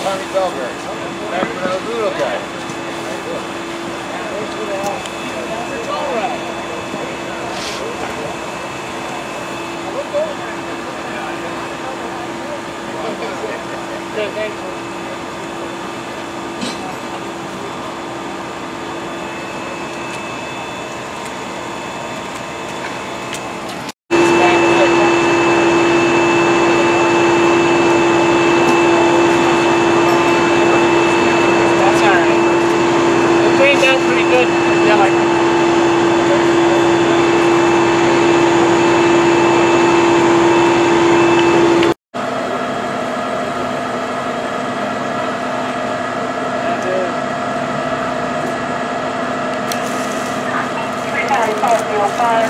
Tommy Belgrade. Back when I was a little guy. It's all right. Thanks. Five